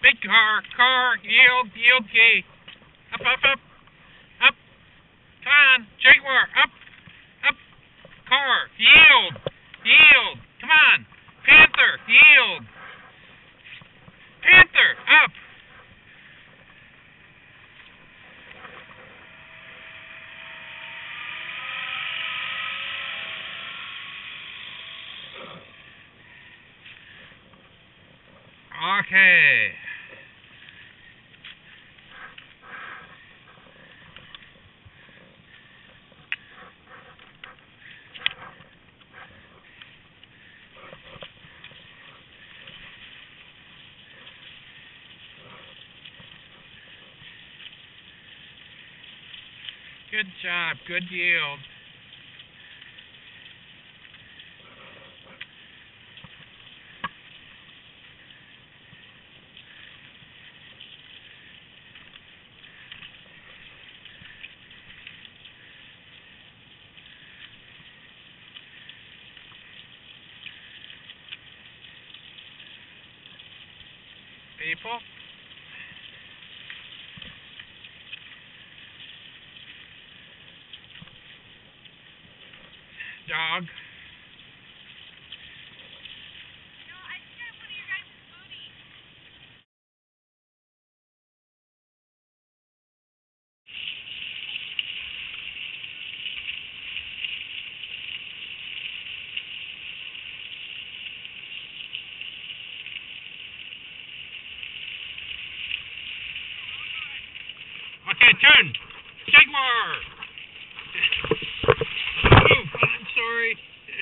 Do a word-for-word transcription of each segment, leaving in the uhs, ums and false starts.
Big car, car, yield, yield key. Up, up, up, up. Come on, Jaguar, up, up. Car, yield, yield. Come on, Panther, yield. Panther, up. Okay. Good job. Good yield. People. Dog. No, I just got one of your guys' booties. Okay, turn. Jaguar. Oh, I'm sorry.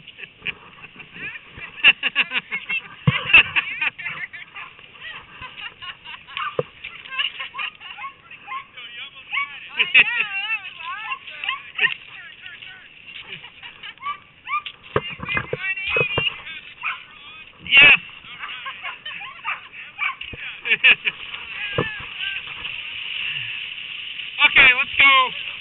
Yes. Okay, let's go.